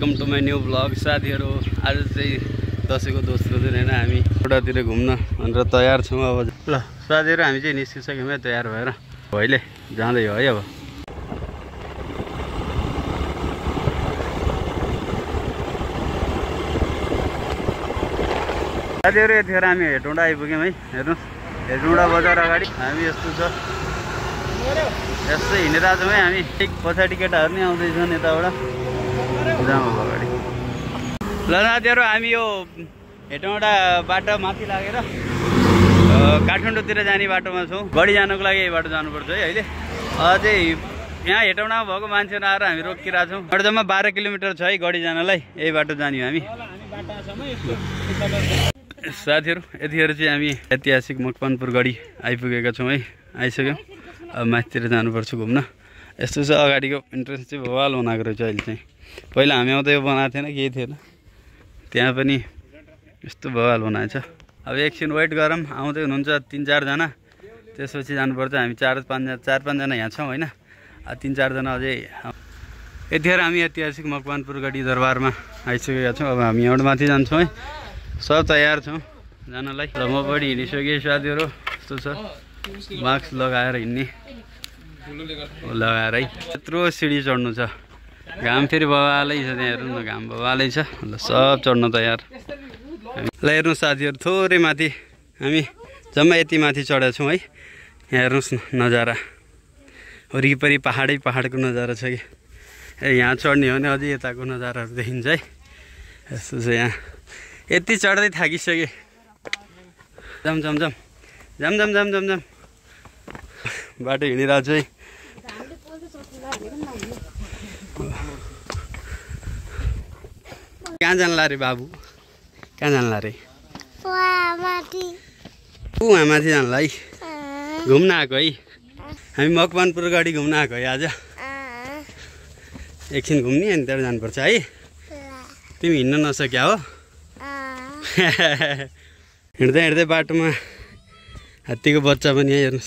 Welcome to my new blog. साथीहरू आज चाहिँ दसैँको दोस्रो दिन होइन, हामी एउटातिर घुम्न भनेर तयार छौँ। अब ल साथीहरू हामी चाहिँ निस्किसक्यौँ है तयार भएर। अहिले जाँदै हो है। अब साथीहरू यतिखेर हामी हेटौँडा आइपुग्यौँ है। हेर्नुहोस् हेटौँडा बजार अगाडि हामी यस्तो छ, यस्तै हिँडिरहेको छौँ है हामी। ठिक पछाडि केटाहरू नै आउँदैछन् यताबाट। जाउँ अब अगाडि। ल साथीहरू हामी यो हेटौँडा बाटो माथि लागेर काठमाडौँतिर जाने बाटोमा छौँ। गढी जानुको लागि यही बाटो जानुपर्छ है। अहिले अझै यहाँ हेटौँडामा भएको मान्छेहरू आएर हामी रोकिरहेको छौँ। जम्मा 12 किलोमिटर छ है गढी जानलाई। यही बाटो जाने हो हामी। साथीहरू यतिखेर चाहिँ हामी ऐतिहासिक मकवानपुर गढी आइपुगेका छौँ है। आइसक्यौँ। अब माथितिर जानुपर्छ घुम्न। यस्तो छ, अगाडिको इन्ट्रेन्स चाहिँ भवाल बनाएको रहेछ अहिले चाहिँ। पहिला हामी आउँदा यो बनाएको थिएन, केही थिएन। त्यहाँ पनि यस्तो भवाल बनाएछ। अब एकछिन वेट गरौँ, आउँदै हुनुहुन्छ 3-4 जना। त्यसपछि जानुपर्छ। हामी 4-5 जना यहाँ छौँ होइन। 3-4 जना अझै। यतिखेर हामी ऐतिहासिक मकवानपुर गढी दरबारमा आइसकेका छौँ। अब हामी यहाँबाट माथि जान्छौँ है। सब तयार छौँ जानलाई। र म पनि हिँडिसकेँ साथीहरू। यस्तो छ, मास्क लगाएर हिँड्ने लगाएर है। यत्रो सिडी चढ्नु छ। घाम फेरि बवालै छ त्यहाँ, हेर्नु न घाम बवालै छ। ल सब चढ्न तयार। ल हेर्नु साथीहरू, थोरै माथि हामी जम्मा यति माथि चढेका छौँ है। यहाँ हेर्नुहोस् न नजारा, वरिपरि पहाडै पहाडको नजारा छ कि। यहाँ चढ्ने हो भने अझै यताको नजाराहरू देखिन्छ है। यस्तो छ यहाँ। यति चढ्दै थाकिसकेँ। जाम जाम जाम जाम जाम जाम जाम जाम बाटो हिँडिरहेको छु है। कहाँ जान्ला रे बाबु, कहाँ जान्ला रे? उहाँ माथि जान्ला है। घुम्न आएको है हामी। मकवानपुर गढी घुम्न आएको है आज। एकछिन घुम्ने अनि त्यहाँ जानुपर्छ है। तिमी हिँड्न नसक्या हो? हिँड्दै हिँड्दै बाटोमा हात्तीको बच्चा पनि है। हेर्नुहोस्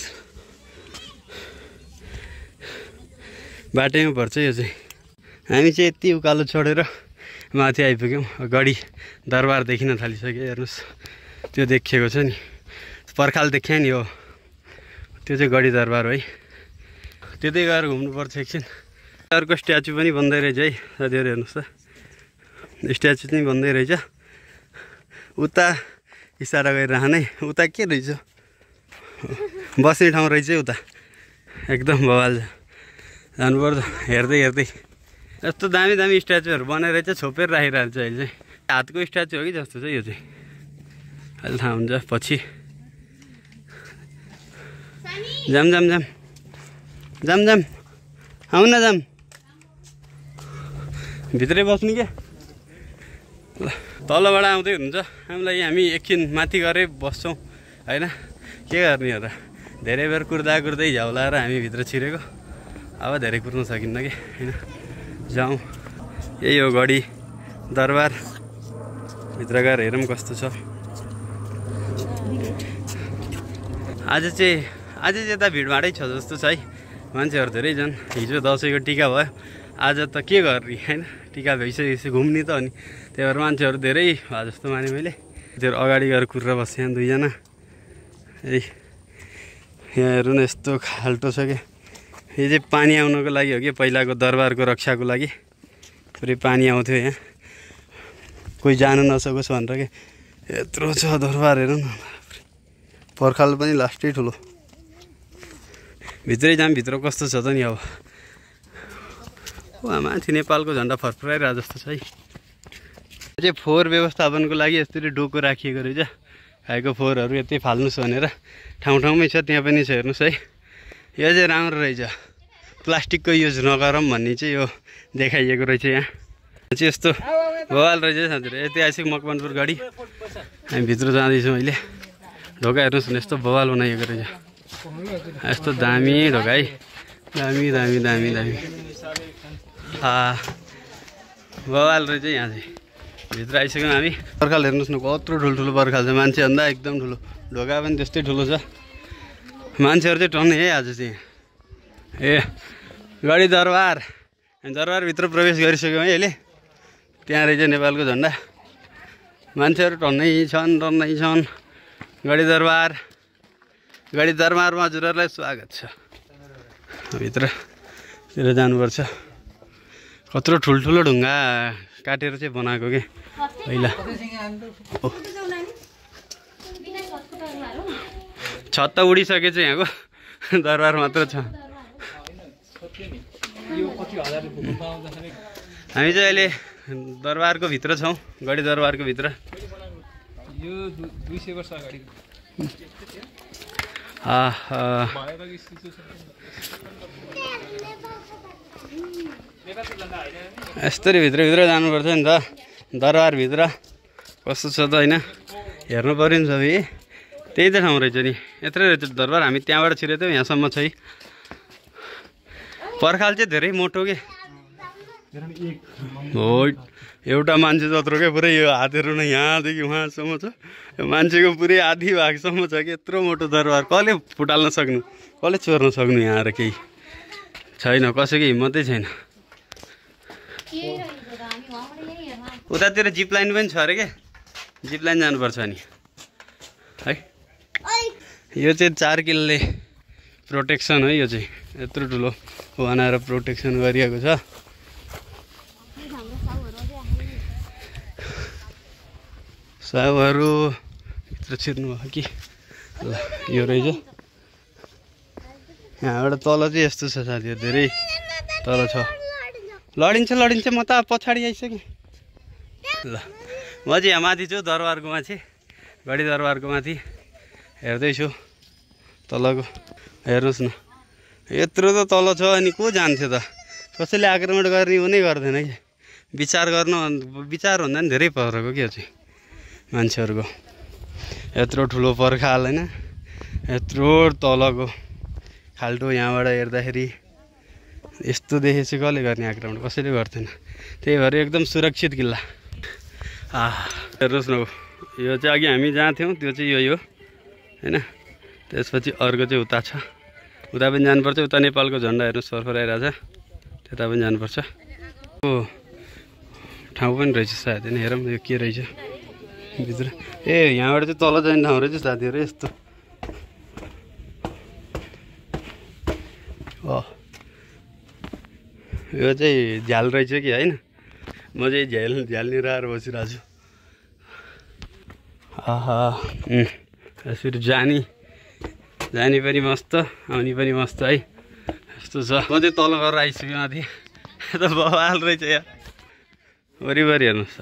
बाटैमा पर्छ यो चाहिँ। हामी चाहिँ यति उकालो छोडेर माथि आइपुग्यौँ। गढी दरबार देखिन थालिसक्यो। हेर्नुहोस् त्यो देखिएको छ नि, पर्खाल देखिया नि हो, त्यो चाहिँ गढी दरबार हो है। त्यतै गएर घुम्नुपर्छ एकछिन। अर्को स्ट्याचु पनि बन्दै रहेछ है साथीहरू। हेर्नुहोस् त, स्ट्याचु चाहिँ बन्दै रहेछ। उता इसारा गरिरहने, उता के रहेछ? बस्ने ठाउँ रहेछ उता। एकदम बवाल जानुपर्छ। हेर्दै हेर्दै यस्तो दामी दामी स्ट्याचुहरू बनाएर चाहिँ छोपेर राखिरहेको छ अहिले चाहिँ। हातको स्ट्याचु हो कि जस्तो छ यो चाहिँ। अहिले थाहा हुन्छ पछि। जाम जाम जाम जाम जाम आउन जाम। भित्रै बस्नु क्या। ल तलबाट आउँदै हुनुहुन्छ हामीलाई। हामी एकछिन माथि गएर बस्छौँ होइन। के गर्ने हो र, धेरै बेर कुर्दा कुर्दै झ्याउलाएर हामी भित्र छिरेको। अब धेरै कुर्नु सकिन्न कि होइन। जाउँ। यही हो गढी दरबार। भित्र गएर हेरौँ कस्तो छ। आज चाहिँ यता भिडभाडै छ जस्तो छ है। मान्छेहरू धेरै छन्। हिजो दसैँको टिका भयो, आज त के गर्ने होइन। टिका भइसकेपछि घुम्ने त हो नि। त्यही भएर मान्छेहरू धेरै भयो जस्तो माने मैले। त्यो अगाडि गएर कुरेर बस्यो 2 जना। ए यहाँ हेर्नु न यस्तो खाल्टो छ क्या। यो चाहिँ पानी आउनको लागि हो कि, पहिलाको दरबारको रक्षाको लागि। पुरै पानी आउँथ्यो यहाँ, कोही जानु नसकोस् भनेर के। यत्रो छ दरबार हेर्नु न। पर्खाल पनि लास्टै ठुलो। भित्रै जाम, भित्र कस्तो छ त नि। अब उहाँ माथि नेपालको झन्डा फरफराइरहेको जस्तो छ है। यो चाहिँ फोहोर व्यवस्थापनको लागि यसरी डोको राखिएको रहेछ। खाएको फोहोरहरू यतै फाल्नुहोस् भनेर ठाउँ ठाउँमै छ। त्यहाँ पनि छ हेर्नुहोस् है। यो चाहिँ राम्रो रहेछ। प्लास्टिकको युज नगरौँ भन्ने चाहिँ यो देखाइएको रहेछ। यहाँ चाहिँ यस्तो बवाल रहेछ साथीहरू। ऐतिहासिक मकवानपुर गढी हामी भित्र जाँदैछौँ अहिले। ढोका हेर्नुहोस् न, यस्तो बवाल बनाइएको रहेछ। यस्तो दामी ढोका है। दामी दामी दामी दामी बवाल रहेछ यहाँ चाहिँ। भित्र आइसक्यौँ हामी। पर्खाल हेर्नुहोस् न, कत्रो ठुल्ठुलो पर्खाल छ। मान्छेभन्दा एकदम ठुलो। ढोका पनि त्यस्तै ठुलो छ। मान्छेहरू चाहिँ टन्ने है आज चाहिँ। ए गढी दरबार, दरबारभित्र प्रवेश गरिसक्यौँ है अहिले। त्यहाँ रहेछ नेपालको झन्डा। मान्छेहरू टन्नै छन्। गढी दरबारमा हजुरहरूलाई स्वागत छ। भित्रतिर जानुपर्छ। कत्रो ठुल्ठुलो ढुङ्गा काटेर चाहिँ बनाएको के पहिला। छत त उडिसकेछ यहाँको, दरबार मात्र छ। हामी चाहिँ अहिले दरबारको भित्र छौँ, गढी दरबारको भित्र। यो 200 वर्ष अगाडि यस्तरी भित्र जानुपर्छ नि त दरबारभित्र कस्तो छ त होइन, हेर्नु पऱ्यो नि सबै। त्यही त ठाउँ रहेछ नि, यत्रै रहेछ दरबार। हामी त्यहाँबाट छिरेको थियौँ, यहाँसम्म छ। पर्खाल चाहिँ धेरै मोटो के हो, एउटा मान्छे जत्रो क्या पुरै। यो हातहरू नै यहाँदेखि उहाँसम्म छ, यो मान्छेको पुरै आधी भागसम्म छ कि। यत्रो मोटो दरबार कसले फुटाल्न सक्नु, कसले चोर्न सक्नु? यहाँ आएर केही छैन, कसैको हिम्मतै छैन। उतातिर जिप लाइन पनि छ अरे क्या, जिप लाइन जानुपर्छ नि है। यो चाहिँ 4 किलोले प्रोटेक्सन है, यो चाहिँ यत्रो ठुलो बनाएर प्रोटेक्सन गरिएको छ। साउहरू भित्र छिर्नु भयो कि ल, यो रहेछ। यहाँबाट तल चाहिँ यस्तो छ साथीहरू, धेरै तल छ। लडिन्छ म त पछाडि आइसकेँ। ल म चाहिँ यहाँ माथि छु, दरबारको माथि, गढी दरबारको माथि हेर्दैछु तलको। हेर्नुहोस् न, यत्रो त तल छ। अनि को जान्थ्यो त? कसैले आक्रमण गर्ने हुनै गर्दैन कि। विचार भन्दा पनि धेरै परको के चाहिँ मान्छेहरूको। यत्रो ठुलो पर्खाल होइन, यत्रो तलको खाल्टो। यहाँबाट हेर्दाखेरि यस्तो देखेपछि कसले गर्ने आक्रमण? कसैले गर्दैन। त्यही भएर एकदम सुरक्षित किल्ला। हेर्नुहोस् न, यो चाहिँ अघि हामी जहाँ थियौँ त्यो चाहिँ यो होइन। त्यसपछि अर्को चाहिँ उता छ, उता पनि जानुपर्छ। उता नेपालको झन्डा हेर्नुहोस् फरफराइरहेछ, त्यता पनि जानुपर्छ। ओ ठाउँ पनि रहेछ सायद होइन, हेरौँ यो के रहेछ भित्र। ए यहाँबाट चाहिँ तल जाने ठाउँ रहेछ साथीहरू यस्तो। यो चाहिँ झ्याल रहेछ कि होइन? म चाहिँ झ्यालनिर आएर बसिरहेको छु। यसरी जानी पनि मस्त, आउने पनि मस्त है। यस्तो छ। म चाहिँ तल गरेर आइसक्यो माथि। त बवाल रहेछ यहाँ वरिपरि हेर्नुहोस्।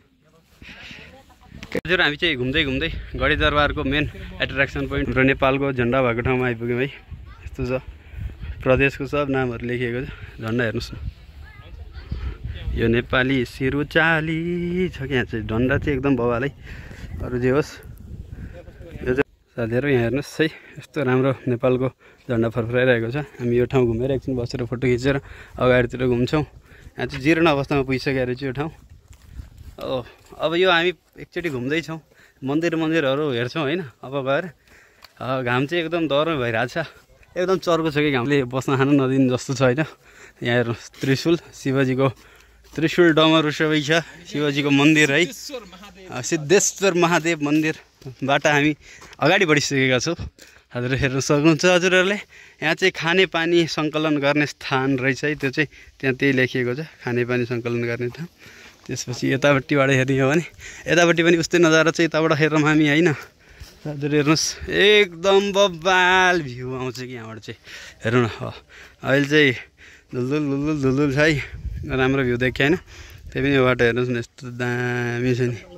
हजुर हामी चाहिँ घुम्दै गढी दरबारको मेन एट्र्याक्सन पोइन्ट र नेपालको झन्डा भएको ठाउँमा आइपुग्यौँ है। यस्तो छ, प्रदेशको सब नामहरू लेखिएको छ। झन्डा हेर्नुहोस् न, यो नेपाली सिरुचाली छ कि। यहाँ चाहिँ झन्डा चाहिँ एकदम बवाल है। अरू जे होस्, यो चाहिँ साथीहरू यहाँ हेर्नुहोस् है, यस्तो राम्रो नेपालको झन्डा फरफराइरहेको छ। हामी यो ठाउँ घुमेर एकछिन बसेर फोटो खिचेर अगाडितिर घुम्छौँ। यहाँ चाहिँ जीर्ण अवस्थामा पुगिसकेको रहेछ यो ठाउँ। अब यो हामी एकचोटि घुम्दैछौँ, मन्दिरहरू हेर्छौँ होइन। अब गएर घाम चाहिँ एकदम दह्रो भइरहेको छ, एकदम चर्को छ कि घामले बस्न खान नदिने जस्तो छ होइन। यहाँ हेर्नुहोस् त्रिशूल, शिवजीको त्रिशूल डमरू सबै छ। शिवजीको मन्दिर है, सिद्धेश्वर महादेव मन्दिरबाट हामी अगाडि बढिसकेका छौँ। हजुर हेर्न सक्नुहुन्छ हजुरहरूले। यहाँ चाहिँ खानेपानी सङ्कलन गर्ने स्थान रहेछ है, त्यो चाहिँ त्यहाँ त्यही लेखिएको छ, खानेपानी सङ्कलन गर्ने ठाउँ। त्यसपछि यतापट्टिबाट हेर्ने हो भने यतापट्टि पनि उस्तै नजारा चाहिँ यताबाट हेरौँ हामी होइन। हजुर हेर्नुहोस्, एकदम बब्बाल भ्यू आउँछ कि यहाँबाट चाहिँ। हेरौँ न, अहिले चाहिँ धुलधुल छ है, राम्रो भ्यू देख्यो होइन। त्यही पनि यो बाटो हेर्नुहोस् न, यस्तो दामी छ नि।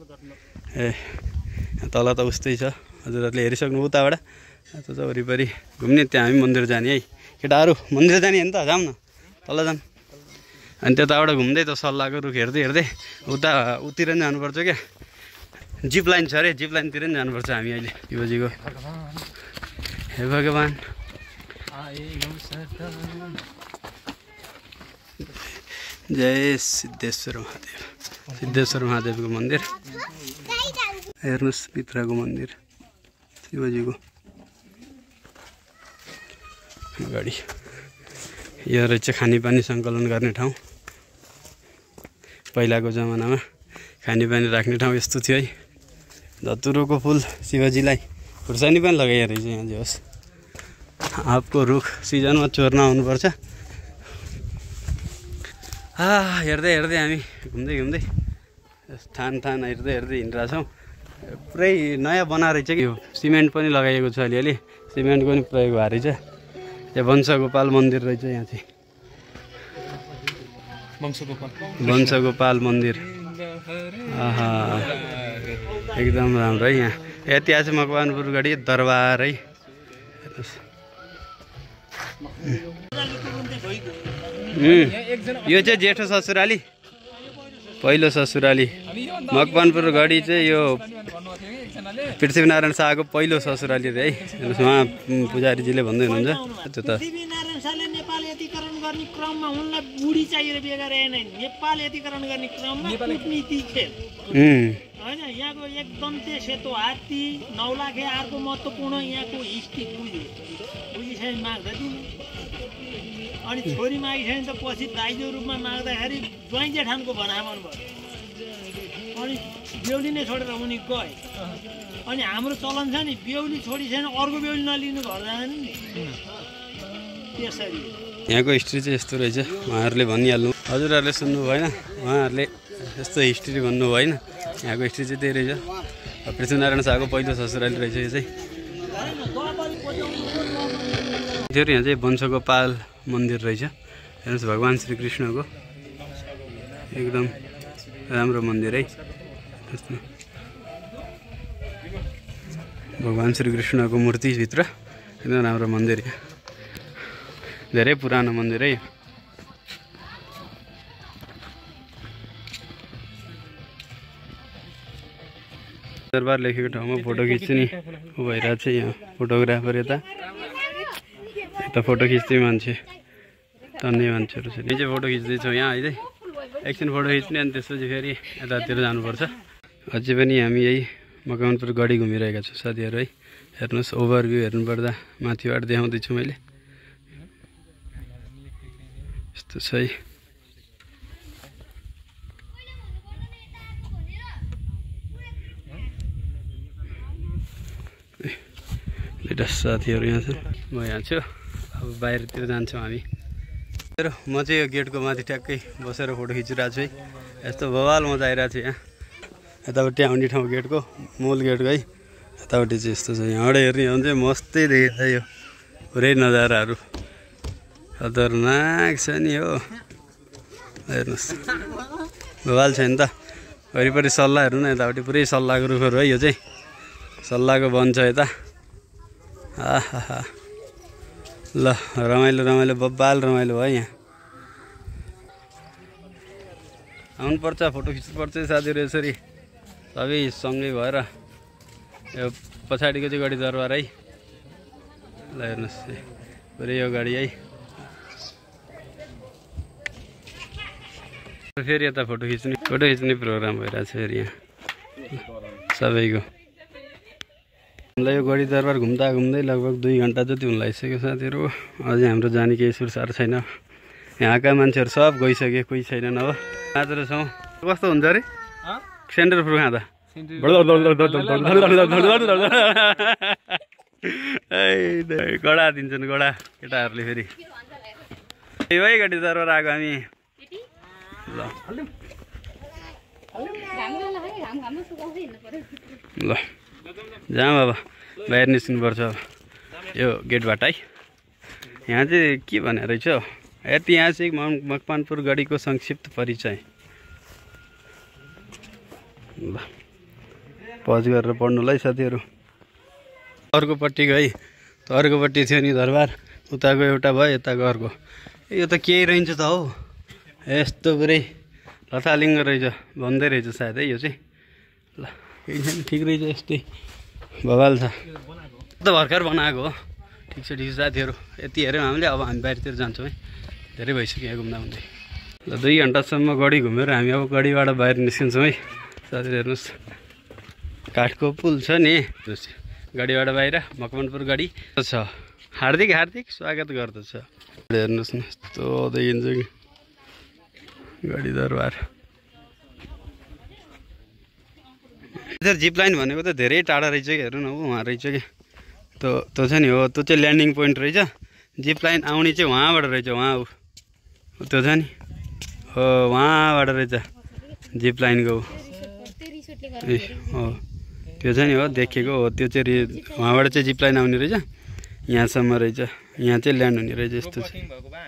तल त उस्तै छ, हजुरहरूले हेरिसक्नु उताबाट। त्यो त वरिपरि घुम्ने, त्यहाँ हामी मन्दिर जाने है केटाहरू। मन्दिर जाने होइन त, जाऊँ न तल जाऊँ। अनि त्यताबाट घुम्दै त सल्लाहको रुख हेर्दै उतिर नि जानुपर्छ क्या। जिप लाइन छ अरे, जिप लाइनतिर नि जानुपर्छ हामी अहिले। शिवजीको हे भगवान्, जय सिद्धेश्वर महादेवको मन्दिर हेर्नुहोस्। भित्रको मन्दिर शिवजीको अगाडि यो रहेछ खानेपानी सङ्कलन गर्ने ठाउँ। पहिलाको जमानामा खानेपानी राख्ने ठाउँ यस्तो थियो है। धतुरोको फुल शिवजीलाई खुर्सानी पनि लगाइए रहेछ यहाँ जे होस्। आँपको रुख सिजनमा चोर्न आउनुपर्छ। हेर्दै हेर्दै हामी घुम्दै घुम्दै थान हेर्दै हेर्दै हिँडिरहेछौँ। पुरै नयाँ बनाएर रहेछ कि यो सिमेन्ट पनि लगाइएको छ अलिअलि, सिमेन्टको पनि प्रयोग भएको रहेछ। यहाँ वंशगोपाल मन्दिर रहेछ यहाँ चाहिँ, वंशगोपाल मन्दिर। एकदम राम्रो है। यहाँ यति आज मकवानपुर गढी दरबार है। यो चाहिँ जेठो ससुराली, पहिलो ससुराली। मकवानपुर गढी चाहिँ यो पृथ्वीनारायण शाहको पहिलो ससुराली है। उहाँ पुजारीजीले भन्दै हुनुहुन्छ त्यो त पृथ्वीनारायण शाहले नेपाल एकीकरण गर्ने क्रममा उनलाई बुढी चाहिएर बिहे गरेन। नेपाल एकीकरण गर्ने क्रममा कूटनीति खेल होइन। यहाँको एक दन्ते सेतो हात्ती, 9 लाखे आरको महत्त्वपूर्ण यहाँको हिस्ट्री बुझिसकेन माग्दा दिनु। अनि छोरी मागिसकेन त पछि दाइजो रूपमा माग्दाखेरि ज्वाइँ जेठानको भनामन भयो। अनि बेहुली नै छोडेर उनी गए। अनि हाम्रो चलन छ नि, बेहुली छोडिसकेन अर्को बेहुली नलिनु घर जाँदैन नि त्यसरी। यहाँको हिस्ट्री चाहिँ यस्तो रहेछ, उहाँहरूले भनिहाल्नु। हजुरहरूले सुन्नु भएन, उहाँहरूले यस्तो हिस्ट्री भन्नु भएन। यहाँको हिस्ट्री चाहिँ त्यही रहेछ। पृथ्वीनारायण शाहको पहिलो ससुराली रहेछ यो चाहिँ। यहाँ चाहिँ वंशगोपाल मन्दिर रहेछ। हेर्नुहोस् भगवान् श्रीकृष्णको एकदम राम्रो मन्दिर है। भगवान् श्रीकृष्णको मूर्तिभित्र एकदम राम्रो मन्दिर, धेरै पुरानो मन्दिर है। दरबार लेखेको ठाउँमा फोटो खिच्ने ऊ भइरहेको छ। यहाँ फोटोग्राफर यता फोटो खिच्ने मान्छे, तन्ने मान्छेहरू छ। यो चाहिँ फोटो खिच्दैछौँ यहाँ अहिले। एकछिन फोटो खिच्ने अनि त्यसपछि फेरि यतातिर जानुपर्छ। अझै पनि हामी यही मकवानपुर गढी घुमिरहेका छौँ साथीहरू है। हेर्नुहोस् ओभरभ्यू हेर्नुपर्दा माथिबाट देखाउँदैछु मैले। यस्तो छ है। दुईवटा साथीहरू यहाँ छन्, म यहाँ छु। अब बाहिरतिर जान्छौँ हामी। म चाहिँ यो गेटको माथि ट्याक्कै बसेर फोटो खिचिरहेको छु है। यस्तो बवाल मजा आइरहेको छ यहाँ। यतापट्टि आउने ठाउँ गेटको, मूल गेटको है। यतापट्टि चाहिँ यस्तो छ, यहाँबाट हेर्ने हो भने चाहिँ मस्तै देखिन्छ यो पुरै नजाराहरू। खतरनाक छ नि हो, हेर्नुहोस् बवाल छ नि त। वरिपरि सल्लाह हेर्नु न, यतापट्टि पुरै सल्लाहको रुखहरू है। यो चाहिँ सल्लाहको वन छ यता। आहा ल रमाइलो रमाइलो बब्बाल रमाइलो भयो यहाँ। आउनुपर्छ, फोटो खिच्नुपर्छ साथीहरू यसरी सबै सँगै भएर। यो पछाडिको चाहिँ गढी दरबार है। ल हेर्नुहोस् पुरै यो गाडी है। फेरि यता फोटो खिच्ने प्रोग्राम भइरहेको छ फेरि यहाँ सबैको। हामीलाई यो गढी दरबार घुम्दा घुम्दै लगभग 2 घन्टा जति हुन लागिसक्यो साथीहरू। अझै हाम्रो जाने केही सुरसार छैन। यहाँका मान्छेहरू सब गइसके, कोही छैनन्। अब मात्र छौँ। कस्तो हुन्छ अरे सेन्टर फ्रुट खाँदा? गडा दिन्छन् गडा केटाहरूले फेरि। है गढी दरबार आएको हामी। ल जाऊँ अब, बाहिर निस्किनुपर्छ यो गेटबाट है। यहाँ चाहिँ के भने रहेछ यति, यहाँ चाहिँ मकवानपुर गढीको संक्षिप्त परिचय। ल पज गरेर पढ्नुलाई साथीहरू। अर्कोपट्टिको है, त अर्कोपट्टि थियो नि दरबार, उताको एउटा भयो, यताको अर्को। यो त केही रहन्छ त हौ, यस्तो पुरै लथालिङ्ग रहेछ भन्दै रहेछ सायद है यो चाहिँ। ल केही छैन, ठिक रहेछ, यस्तै बवाल छ। त भर्खर बनाएको हो। ठिक छ साथीहरू, यति हेऱ्यौँ हामीले। अब हामी बाहिरतिर जान्छौँ है, धेरै भइसक्यो यहाँ घुम्दा घुम्दै। ल 2 घन्टासम्म गढी घुमेर हामी अब गढीबाट बाहिर निस्किन्छौँ है साथीहरू। हेर्नुहोस् काठको पुल छ नि, गढीबाट बाहिर मकवानपुर गढी छ। हार्दिक हार्दिक स्वागत गर्दछ। हेर्नुहोस् न यस्तो देखिन्छ कि गढी दरबार। जिप लाइन भनेको त धेरै टाढा रहेछ कि हेर्नु न वहाँ रहेछ कि त्यो छ नि हो त्यो चाहिँ ल्यान्डिङ पोइन्ट रहेछ जिप लाइन आउने चाहिँ वहाँबाट रहेछ वहाँ त्यो छ नि हो वहाँबाट रहेछ जिप लाइनको ए हो त्यो छ नि हो देखेको हो त्यो चाहिँ वहाँबाट चाहिँ जिप लाइन आउने रहेछ यहाँसम्म रहेछ यहाँ चाहिँ ल्यान्ड हुने रहेछ यस्तो छ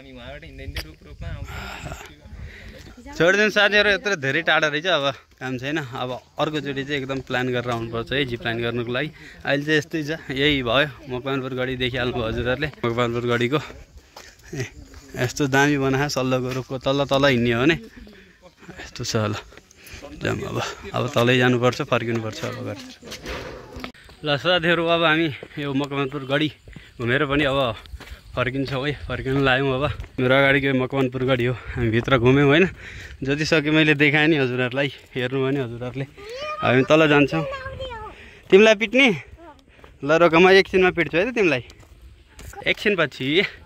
छोडिदिनु साथीहरू यत्रो धेरै टाढा रहेछ अब काम छैन अब अर्कोचोटि चाहिँ एकदम प्लान गरेर आउनुपर्छ है जिप लाइन गर्नुको लागि अहिले चाहिँ यस्तै छ यही भयो मकवानपुर गढी देखिहाल्नुभयो हजुरहरूले मकवानपुर गढीको यस्तो दामी बनाएको सल्लोको रुखको तल हिँड्ने हो भने यस्तो छ होला जाम अब तलै जानुपर्छ फर्किनुपर्छ अब घर ल साथीहरू अब हामी यो मकवानपुर गढी घुमेर पनि अब फर्किन्छौँ है फर्किनु लाग्यौँ अब मेरो अगाडिको मकवानपुर गढी हो हामी भित्र घुम्यौँ होइन जति सक्यो मैले देखाएँ नि हजुरहरूलाई हेर्नुभयो नि हजुरहरूले हामी तल जान्छौँ तिमीलाई पिट्ने ल रोक म एकछिनमा पिट्छु है त तिमीलाई एकछिन पछि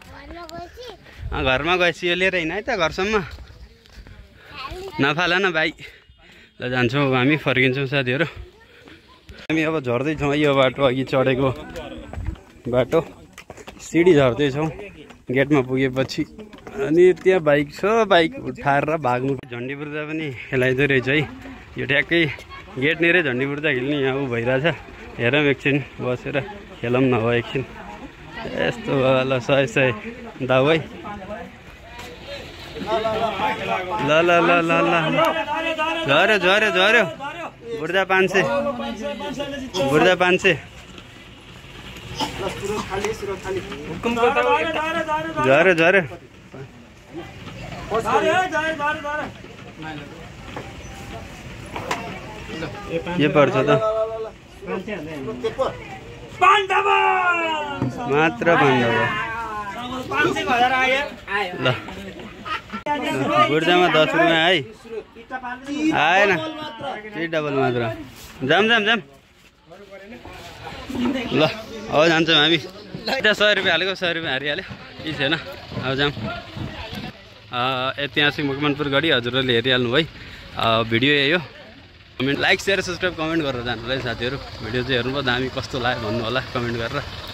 घरमा गएपछि यो लिएर हिँड है त घरसम्म नफाल न भाइ ल जान्छौँ हामी फर्किन्छौँ साथीहरू हामी अब झर्दैछौँ यो बाटो अघि चढेको बाटो सिडी झर्दैछौँ गेटमा पुगेपछि अनि त्यहाँ बाइक छ बाइक उठाएर भाग्नु झन्डी बुर्जा पनि खेलाइँदो रहेछ है यो ठ्याक्कै गेटनिरै झन्डी बुर्जा खेल्ने यहाँ ऊ भइरहेछ हेरौँ एकछिन बसेर खेलौँ न हो एकछिन यस्तो ल 100 दाउ है ल ल ल ल ल झऱ्यो झऱ्यो झऱ्यो बुर्जा 500 बुर्जा 500 झऱ्यो झऱ्यो के पर्छ त मात्र ल बुर्जामा 10 रुपियाँ है आएन त्यही डबल मात्र जाम जाम जाम ल अब जान्छौँ हामी त्यहाँ 100 रुपियाँ हालेको 100 रुपियाँ हारिहाल्यो केही छैन अब जाऊँ ऐतिहासिक मकवानपुर गढी हजुरहरूले हेरिहाल्नु है भिडियो यही हो comment like share subscribe comment गरेर जानु होला है साथीहरू भिडियो चाहिँ हेर्नुभयो दामी कस्तो लाग्यो भन्नु होला कमेन्ट गरेर